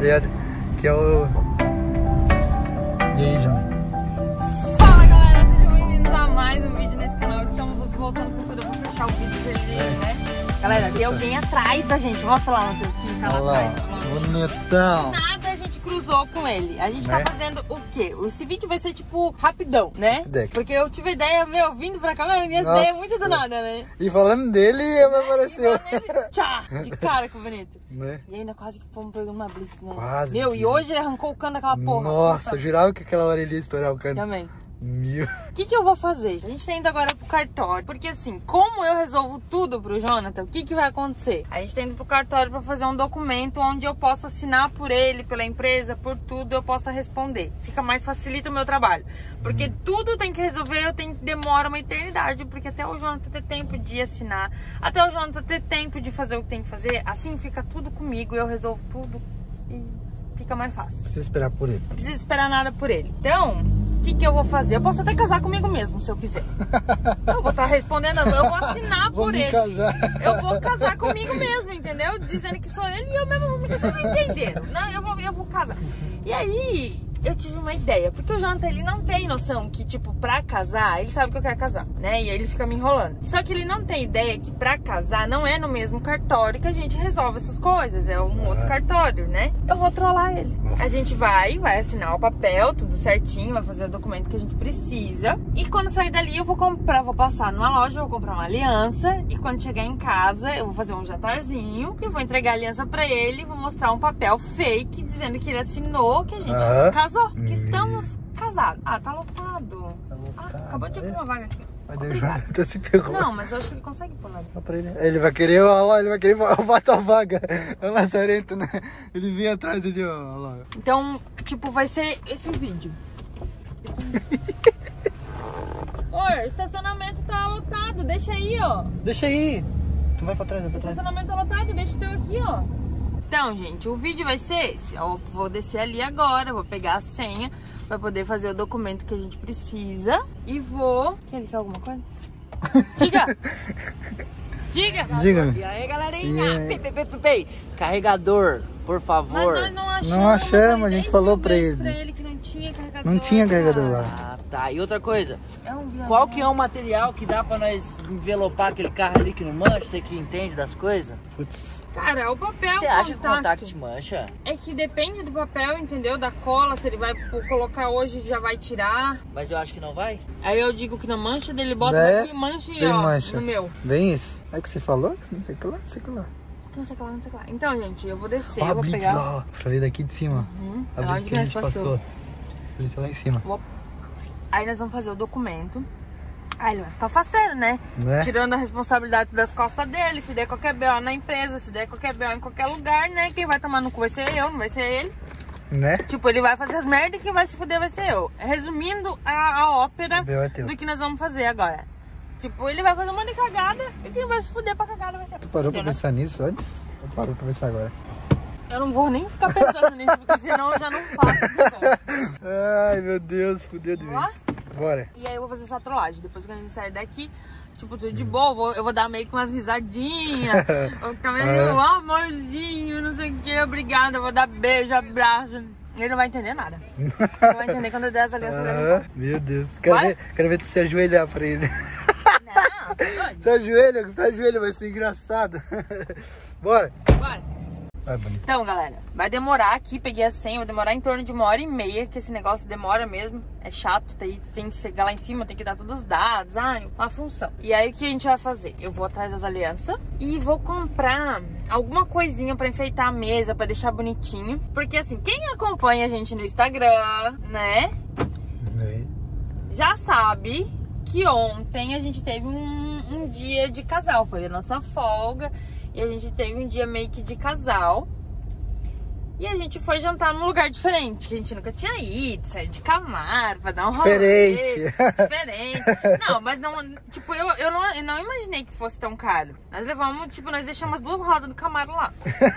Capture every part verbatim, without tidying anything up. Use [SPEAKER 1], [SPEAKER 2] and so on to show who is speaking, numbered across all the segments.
[SPEAKER 1] ligado? Que é o... E aí, Jana?
[SPEAKER 2] Fala, galera, sejam bem-vindos a mais um vídeo nesse canal. Estamos voltando com tudo, eu vou fechar o vídeo pra ele, é. né? Galera, tem alguém atrás da gente. Mostra lá, Matheus, quem tá lá
[SPEAKER 1] Olá,
[SPEAKER 2] atrás.
[SPEAKER 1] bonitão.
[SPEAKER 2] Nada, a gente cruzou com ele. A gente
[SPEAKER 1] né?
[SPEAKER 2] tá fazendo o quê? Esse vídeo vai ser, tipo, rapidão, né?
[SPEAKER 1] Rapidec.
[SPEAKER 2] Porque eu tive ideia, meu, vindo pra cá, mas minhas
[SPEAKER 1] Nossa.
[SPEAKER 2] ideias é muito do nada, né?
[SPEAKER 1] E falando dele, ele me apareceu.
[SPEAKER 2] E falando nele, tchá! Que cara, que bonito.
[SPEAKER 1] Né?
[SPEAKER 2] E ainda quase que fomos pegando uma blitz, né?
[SPEAKER 1] Quase.
[SPEAKER 2] Meu, e hoje ele arrancou o cano daquela porra.
[SPEAKER 1] Nossa, eu jurava que aquela hora ele ia estourar o cano.
[SPEAKER 2] Também.
[SPEAKER 1] Meu.
[SPEAKER 2] O que que eu vou fazer? A gente tá indo agora pro cartório, porque assim, como eu resolvo tudo pro Jonathan, o que que vai acontecer? A gente tá indo pro cartório pra fazer um documento onde eu possa assinar por ele, pela empresa, por tudo, eu possa responder. Fica mais, facilita o meu trabalho. Porque hum. tudo tem que resolver, eu tenho que demora uma eternidade, porque até o Jonathan ter tempo de assinar, até o Jonathan ter tempo de fazer o que tem que fazer, assim fica tudo comigo, eu resolvo tudo e fica mais fácil.
[SPEAKER 1] Não precisa esperar por ele.
[SPEAKER 2] Não precisa esperar nada por ele. Então, o que que eu vou fazer? Eu posso até casar comigo mesmo, se eu quiser. Eu vou estar respondendo, eu vou assinar
[SPEAKER 1] vou
[SPEAKER 2] por
[SPEAKER 1] me
[SPEAKER 2] ele.
[SPEAKER 1] Casar.
[SPEAKER 2] Eu vou casar comigo mesmo, entendeu? Dizendo que sou ele e eu mesmo vou me casar. Vocês entenderam? Não, eu vou, eu vou casar. E aí, eu tive uma ideia. Porque o Jonathan, ele não tem noção que, tipo, pra casar, ele sabe que eu quero casar, né? E aí ele fica me enrolando. Só que ele não tem ideia que pra casar não é no mesmo cartório que a gente resolve essas coisas. É um ah. outro cartório, né? Eu vou trollar ele. Nossa. A gente vai, vai assinar o papel, tudo certinho, vai fazer o documento que a gente precisa. E quando sair dali, eu vou comprar, vou passar numa loja, eu vou comprar uma aliança. E quando chegar em casa, eu vou fazer um jantarzinho e vou entregar a aliança pra ele. Vou mostrar um papel fake dizendo que ele assinou, que a gente ah. casou, que estamos casados. Ah, tá lotado.
[SPEAKER 1] Tá lotado.
[SPEAKER 2] Ah, acabou de abrir uma vaga aqui.
[SPEAKER 1] Mas Deus, Jonathan se pegou.
[SPEAKER 2] Não, mas eu acho que ele consegue pular.
[SPEAKER 1] Ele. ele vai querer, olha lá, ele vai querer roubar tua vaga. É o Lazarento, né? Ele vinha atrás ali, ó. Olha lá.
[SPEAKER 2] Então, tipo, vai ser esse vídeo. Oi, o estacionamento tá lotado, deixa aí, ó.
[SPEAKER 1] Deixa aí. Tu vai pra trás, vai pra trás.
[SPEAKER 2] O estacionamento tá lotado, deixa o teu aqui, ó. Então, gente, o vídeo vai ser esse. Eu vou descer ali agora, vou pegar a senha pra poder fazer o documento que a gente precisa. E vou... Ele quer alguma coisa? Diga! Diga!
[SPEAKER 1] Diga!
[SPEAKER 3] E aí, galerinha? Pei, pei, pei, pei. Carregador, por favor.
[SPEAKER 2] Mas nós não achamos.
[SPEAKER 1] Não achamos, a gente falou pra ele.
[SPEAKER 2] pra ele que não tinha carregador.
[SPEAKER 1] Não tinha carregador lá.
[SPEAKER 3] Ah, tá. E outra coisa,
[SPEAKER 2] é um
[SPEAKER 3] qual que é o material que dá pra nós envelopar aquele carro ali que não mancha? Você que entende das coisas?
[SPEAKER 1] Putz.
[SPEAKER 2] Cara, é o papel.
[SPEAKER 3] Você acha que o contact mancha?
[SPEAKER 2] É que depende do papel, entendeu? Da cola, se ele vai colocar hoje já vai tirar.
[SPEAKER 3] Mas eu acho que não vai.
[SPEAKER 2] Aí eu digo que não mancha, dele bota
[SPEAKER 1] é,
[SPEAKER 2] aqui, mancha e
[SPEAKER 1] tem
[SPEAKER 2] ó,
[SPEAKER 1] mancha.
[SPEAKER 2] no meu.
[SPEAKER 1] Bem isso. É que você falou? Não sei o que lá, não sei o que lá.
[SPEAKER 2] Não sei o que lá, não sei o que lá. Então, gente, eu vou descer,
[SPEAKER 1] Ó,
[SPEAKER 2] eu
[SPEAKER 1] a
[SPEAKER 2] vou
[SPEAKER 1] Blitz
[SPEAKER 2] pegar...
[SPEAKER 1] lá, ó. Falei daqui de cima.
[SPEAKER 2] Uhum.
[SPEAKER 1] A
[SPEAKER 2] É
[SPEAKER 1] Blitz
[SPEAKER 2] onde
[SPEAKER 1] que a gente passou.
[SPEAKER 2] passou.
[SPEAKER 1] Blitz lá em cima.
[SPEAKER 2] Vou... Aí nós vamos fazer o documento. Aí ele vai ficar faceiro, né?
[SPEAKER 1] né?
[SPEAKER 2] Tirando a responsabilidade das costas dele. Se der qualquer B O na empresa, se der qualquer B O em qualquer lugar, né? Quem vai tomar no cu vai ser eu, não vai ser ele.
[SPEAKER 1] Né?
[SPEAKER 2] Tipo, ele vai fazer as merdas e quem vai se fuder vai ser eu. Resumindo a, a ópera
[SPEAKER 1] é
[SPEAKER 2] do que nós vamos fazer agora. Tipo, ele vai fazer um monte de cagada e quem vai se fuder pra cagada vai ser eu.
[SPEAKER 1] Tu parou pra pensar nisso antes? Ou parou pra pensar agora?
[SPEAKER 2] Eu não vou nem ficar pensando nisso, porque senão eu já não faço.
[SPEAKER 1] Ai, meu Deus, fudeu de vez. Bora.
[SPEAKER 2] E aí eu vou fazer essa trollagem. Depois que a gente sair daqui, tipo, tudo de boa, eu vou, eu vou dar meio que umas risadinhas. Eu também digo, oh, amorzinho, não sei o que, obrigada. Eu vou dar beijo, abraço. Ele não vai entender nada. Ele vai entender quando eu der as alianças pra ele.
[SPEAKER 1] Ah, meu Deus. Quero ver, quero ver tu se ajoelhar pra ele.
[SPEAKER 2] Não, tá doido.
[SPEAKER 1] Se ajoelha, se ajoelha, vai ser engraçado. Bora.
[SPEAKER 2] Bora.
[SPEAKER 1] Vai, bonito.
[SPEAKER 2] Então, galera, vai demorar aqui, peguei a senha, vai demorar em torno de uma hora e meia, que esse negócio demora mesmo, é chato, tem, tem que chegar lá em cima, tem que dar todos os dados, ah, uma função. E aí o que a gente vai fazer? Eu vou atrás das alianças e vou comprar alguma coisinha pra enfeitar a mesa, pra deixar bonitinho, porque assim, quem acompanha a gente no Instagram, né,
[SPEAKER 1] é.
[SPEAKER 2] já sabe que ontem a gente teve um, um dia de casal, foi a nossa folga. E a gente teve um dia meio que de casal. E a gente foi jantar num lugar diferente, que a gente nunca tinha ido, sair de Camaro, pra dar um rolê.
[SPEAKER 1] Diferente.
[SPEAKER 2] Diferente. Não, mas não, tipo, eu, eu, não, eu não imaginei que fosse tão caro. Nós levamos, tipo, nós deixamos as duas rodas do Camaro lá.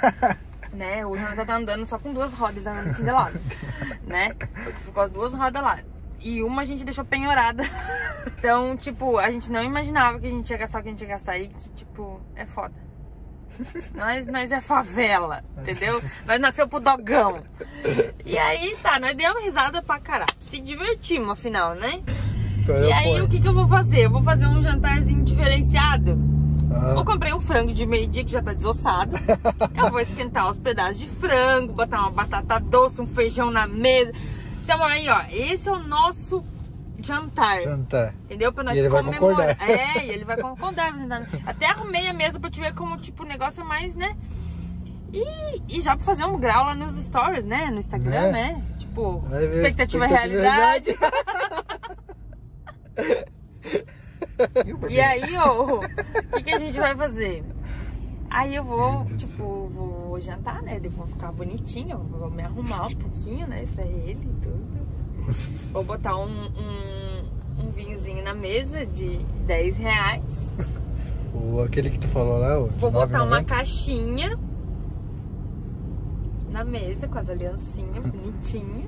[SPEAKER 2] Né? O Jonathan tá andando só com duas rodas, tá andando assim de lado. Né? Ficou as duas rodas lá. E uma a gente deixou penhorada. Então, tipo, a gente não imaginava que a gente ia gastar o que a gente ia gastar. E que, tipo, é foda. Nós, nós é favela, entendeu? Nós nasceu pro dogão. E aí, tá, nós demos risada pra caralho. Se divertimos, afinal, né? E aí, o que que eu vou fazer? Eu vou fazer um jantarzinho diferenciado. Ah. Eu comprei um frango de meio-dia que já tá desossado. Eu vou esquentar os pedaços de frango, botar uma batata doce, um feijão na mesa. Seu amor, aí, ó, esse é o nosso jantar.
[SPEAKER 1] Jantar.
[SPEAKER 2] Entendeu? Pra nós
[SPEAKER 1] e ele vai concordar.
[SPEAKER 2] É, e ele vai concordar. Até arrumei a mesa pra te ver como, tipo, o negócio é mais, né? E, e já pra fazer um grau lá nos stories, né? No Instagram, né? né? Tipo, expectativa, expectativa realidade. E aí, ó, o que, que a gente vai fazer? Aí eu vou, tipo, vou jantar, né? Eu vou ficar bonitinha, vou me arrumar um pouquinho, né? Pra ele e tudo. Vou botar um, um, um vinhozinho na mesa de dez reais.
[SPEAKER 1] O, aquele que tu falou lá, o
[SPEAKER 2] Vou botar uma caixinha na mesa com as aliancinhas bonitinhas.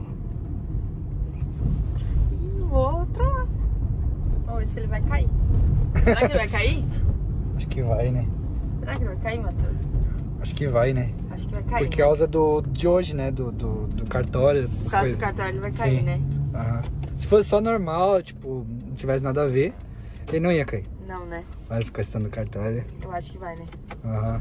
[SPEAKER 2] E vou trollar. Vamos ver se ele vai cair. Será que ele vai cair?
[SPEAKER 1] Acho que vai, né?
[SPEAKER 2] Será que ele vai cair, Matheus?
[SPEAKER 1] Acho que vai, né?
[SPEAKER 2] Acho que vai cair.
[SPEAKER 1] Por causa do, de hoje, né? Do, do, do cartório, essas
[SPEAKER 2] Por causa
[SPEAKER 1] coisas.
[SPEAKER 2] do cartório ele vai cair,
[SPEAKER 1] Sim.
[SPEAKER 2] né?
[SPEAKER 1] Aham. Se fosse só normal, tipo, não tivesse nada a ver, ele não ia cair.
[SPEAKER 2] Não, né?
[SPEAKER 1] Mas questão do cartório.
[SPEAKER 2] Eu acho que vai, né?
[SPEAKER 1] Aham.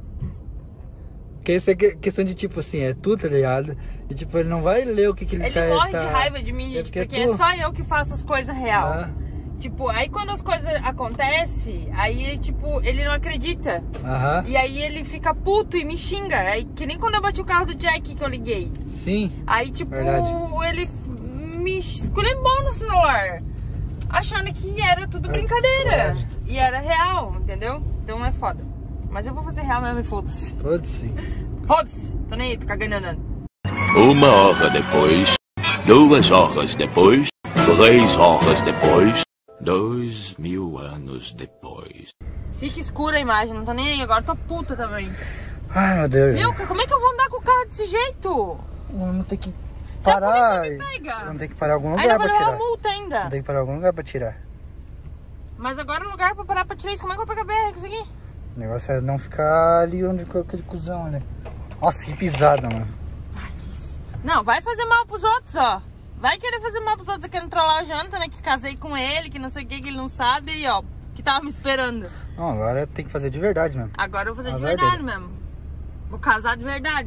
[SPEAKER 1] Porque isso é questão de, tipo assim, é tu, tá ligado? E tipo, ele não vai ler o que, que ele,
[SPEAKER 2] ele
[SPEAKER 1] quer.
[SPEAKER 2] Ele morre
[SPEAKER 1] tá...
[SPEAKER 2] de raiva de mim, gente,
[SPEAKER 1] porque,
[SPEAKER 2] porque é, é só eu que faço as coisas real. Ah. Tipo, aí quando as coisas acontecem, aí, tipo, ele não acredita.
[SPEAKER 1] Aham.
[SPEAKER 2] E aí ele fica puto e me xinga. Aí, que nem quando eu bati o carro do Jack que eu liguei.
[SPEAKER 1] Sim.
[SPEAKER 2] Aí, tipo,
[SPEAKER 1] verdade.
[SPEAKER 2] ele me esculhambou no celular, achando que era tudo brincadeira. É, e era real, entendeu? Então é foda. Mas eu vou fazer real mesmo e foda-se.
[SPEAKER 1] Foda-se.
[SPEAKER 2] Foda-se. Tô nem aí, tô cagando andando.
[SPEAKER 4] Uma hora depois, duas horas depois, três horas depois, dois mil anos depois.
[SPEAKER 2] Fica escura a imagem, não tô nem aí. Agora tô puta também.
[SPEAKER 1] Ai, meu Deus.
[SPEAKER 2] Viu? Como é que eu vou andar com o carro desse jeito?
[SPEAKER 1] Vamos ter que parar.
[SPEAKER 2] Se a me pega.
[SPEAKER 1] Vamos ter que parar em algum lugar
[SPEAKER 2] ainda
[SPEAKER 1] pra
[SPEAKER 2] vou levar
[SPEAKER 1] tirar.
[SPEAKER 2] multa ainda.
[SPEAKER 1] Vamos ter que parar em algum lugar pra tirar.
[SPEAKER 2] Mas agora o lugar pra parar pra tirar isso, como é que eu vou pegar B R com isso aqui?
[SPEAKER 1] O negócio é não ficar ali onde ficou aquele cuzão, né? Nossa, que pisada, mano.
[SPEAKER 2] Ai, que... Não, vai fazer mal pros outros, ó. Vai querer fazer mal pros outros, querendo trollar o Janta, né? Que casei com ele, que não sei o que, que ele não sabe, e ó, que tava me esperando.
[SPEAKER 1] Não, agora tem que fazer de verdade mesmo.
[SPEAKER 2] Agora eu vou fazer
[SPEAKER 1] Azar
[SPEAKER 2] de verdade
[SPEAKER 1] dele.
[SPEAKER 2] mesmo. Vou casar de verdade.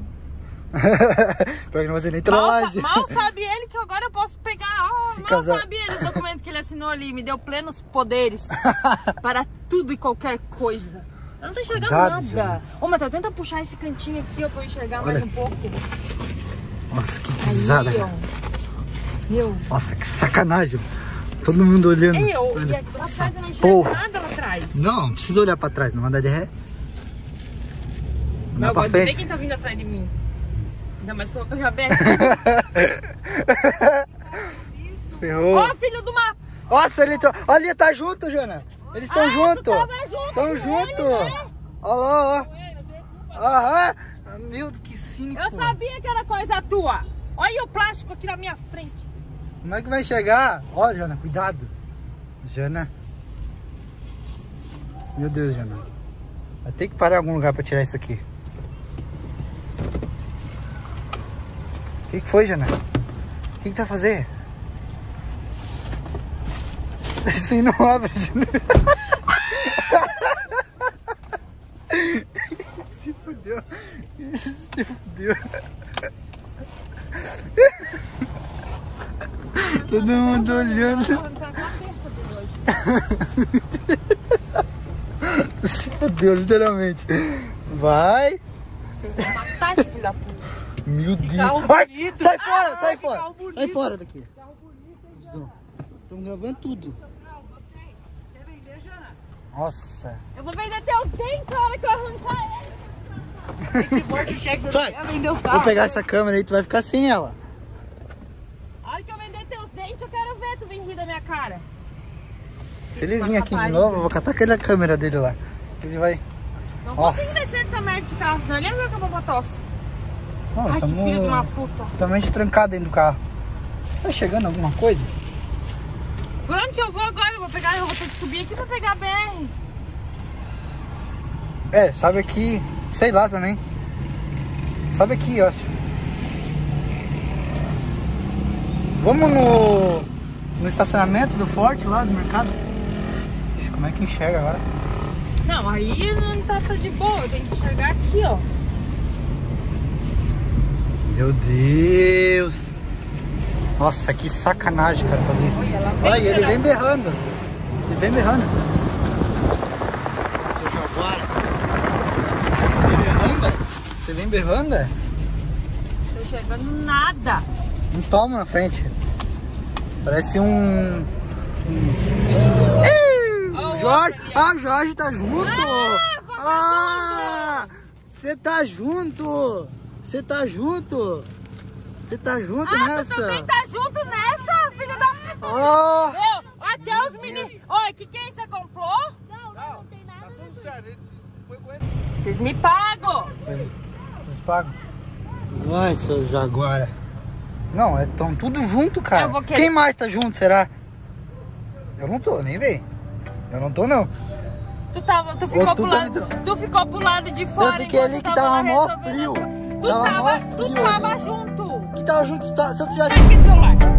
[SPEAKER 1] Pior que não vai ser nem trollagem.
[SPEAKER 2] Mal, mal sabe ele que agora eu posso pegar. Oh, mal
[SPEAKER 1] casar.
[SPEAKER 2] sabe ele o documento que ele assinou ali. Me deu plenos poderes para tudo e qualquer coisa. Eu não tô enxergando
[SPEAKER 1] Cuidado,
[SPEAKER 2] nada. Ô, Matheus, tenta puxar esse cantinho aqui ó, pra eu enxergar
[SPEAKER 1] Olha.
[SPEAKER 2] mais um pouco.
[SPEAKER 1] Nossa, que pisada,
[SPEAKER 2] Aí, ó.
[SPEAKER 1] cara.
[SPEAKER 2] Meu.
[SPEAKER 1] Nossa, que sacanagem. Todo mundo olhando.
[SPEAKER 2] Ei, eu,
[SPEAKER 1] Olha
[SPEAKER 2] e aqui lá atrás eu não enxergo
[SPEAKER 1] porra.
[SPEAKER 2] nada lá atrás.
[SPEAKER 1] Não, não precisa olhar pra trás, não anda de ré.
[SPEAKER 2] Não,
[SPEAKER 1] Não
[SPEAKER 2] eu
[SPEAKER 1] pra
[SPEAKER 2] gosto de ver
[SPEAKER 1] frente.
[SPEAKER 2] quem tá vindo atrás de mim. Ainda mais que eu vou pegar B R.
[SPEAKER 1] Ferrou.
[SPEAKER 2] Ô, filho do uma...
[SPEAKER 1] Nossa, ele tá... Olha, ele tá junto, Jana. Eles estão
[SPEAKER 2] Ah,
[SPEAKER 1] juntos.
[SPEAKER 2] tu tava junto
[SPEAKER 1] Estão
[SPEAKER 2] com
[SPEAKER 1] juntos.
[SPEAKER 2] ele, né?
[SPEAKER 1] Olha lá, ó. Aham. Meu, que cínico.
[SPEAKER 2] Eu sabia que era coisa tua. Olha o plástico aqui na minha frente.
[SPEAKER 1] Como é que vai enxergar? Ó, Jana, cuidado. Jana. Meu Deus, Jana. Vai ter que parar em algum lugar pra tirar isso aqui. O que, que foi, Jana? O que, que tá fazendo? Isso aí não abre, Jana. Se fudeu. Se fudeu. Todo mundo olhando. Tu se fudeu, literalmente. Vai.
[SPEAKER 2] Matar esse filho da puta.
[SPEAKER 1] Meu Deus.
[SPEAKER 2] carro
[SPEAKER 1] Ai,
[SPEAKER 2] bonito.
[SPEAKER 1] sai fora, sai
[SPEAKER 2] que
[SPEAKER 1] fora.
[SPEAKER 2] carro bonito.
[SPEAKER 1] Sai fora daqui. Estamos gravando tudo. Nossa.
[SPEAKER 2] Eu vou vender teus dentes na hora que eu arrancar ele.
[SPEAKER 1] Sai.
[SPEAKER 2] Vai vender o carro.
[SPEAKER 1] Vou pegar essa câmera aí, tu vai ficar sem ela.
[SPEAKER 2] A hora que eu vender teus dentes, eu quero ver tu vir rir da minha cara.
[SPEAKER 1] Se ele vir aqui de novo, eu vou catar aquela câmera dele lá. Ele vai...
[SPEAKER 2] Não
[SPEAKER 1] Nossa.
[SPEAKER 2] consigo descer dessa merda desse carro, senão ele ia ver que eu vou pra tosse.
[SPEAKER 1] Não,
[SPEAKER 2] Ai, que
[SPEAKER 1] estamos
[SPEAKER 2] filho de uma puta.
[SPEAKER 1] totalmente trancados dentro do carro. Tá chegando alguma coisa?
[SPEAKER 2] Por onde que eu vou agora? Eu vou pegar, eu vou ter que subir aqui pra pegar a B R.
[SPEAKER 1] É, sobe aqui, sei lá também. Sobe aqui, eu acho. Vamos no, no estacionamento do Forte lá do mercado. Ixi, como é que enxerga agora?
[SPEAKER 2] Não, aí não tá, tá de boa, eu tenho que enxergar aqui, ó.
[SPEAKER 1] Meu Deus. Nossa, que sacanagem, cara, fazer isso.
[SPEAKER 2] Olha, ela vem
[SPEAKER 1] Olha, ele
[SPEAKER 2] berrando.
[SPEAKER 1] vem berrando. Ele vem berrando. Você vem berrando, é?
[SPEAKER 2] Tô enxergando nada.
[SPEAKER 1] Não toma na frente. Parece um... um...
[SPEAKER 2] Ó, o
[SPEAKER 1] Jorge!
[SPEAKER 2] outro ali, ó.
[SPEAKER 1] Ah, Jorge tá junto!
[SPEAKER 2] vagabundo!
[SPEAKER 1] Ah! Você tá junto! Você tá junto! Você tá junto
[SPEAKER 2] Ah,
[SPEAKER 1] nessa?
[SPEAKER 2] tu também tá junto nessa, filha da...
[SPEAKER 1] Oh!
[SPEAKER 2] Meu, até os meninos... Olha, o que que é isso? Você comprou?
[SPEAKER 5] Não, não, não tem nada. Tá tudo certo.
[SPEAKER 2] Vocês me pagam.
[SPEAKER 1] Vocês pagam? Ai, seu Jaguara. Não, estão tudo junto, cara.
[SPEAKER 2] Eu vou querer-
[SPEAKER 1] Quem mais tá junto, será? Eu não tô, nem vem. Eu não tô, não.
[SPEAKER 2] Tu, tava, tu, ficou
[SPEAKER 1] tu
[SPEAKER 2] pro
[SPEAKER 1] tá
[SPEAKER 2] lado,
[SPEAKER 1] me tra-
[SPEAKER 2] tu ficou pro lado de fora.
[SPEAKER 1] Eu fiquei
[SPEAKER 2] enquanto
[SPEAKER 1] ali que
[SPEAKER 2] eu
[SPEAKER 1] tava
[SPEAKER 2] lá
[SPEAKER 1] mó
[SPEAKER 2] resolvendo
[SPEAKER 1] frio.
[SPEAKER 2] as coisas. Tu
[SPEAKER 1] Tava
[SPEAKER 2] tava,
[SPEAKER 1] mó
[SPEAKER 2] tu
[SPEAKER 1] frio
[SPEAKER 2] tava
[SPEAKER 1] ali.
[SPEAKER 2] junto.
[SPEAKER 1] Que tava junto, se eu tivesse...
[SPEAKER 2] Pega aqui o celular.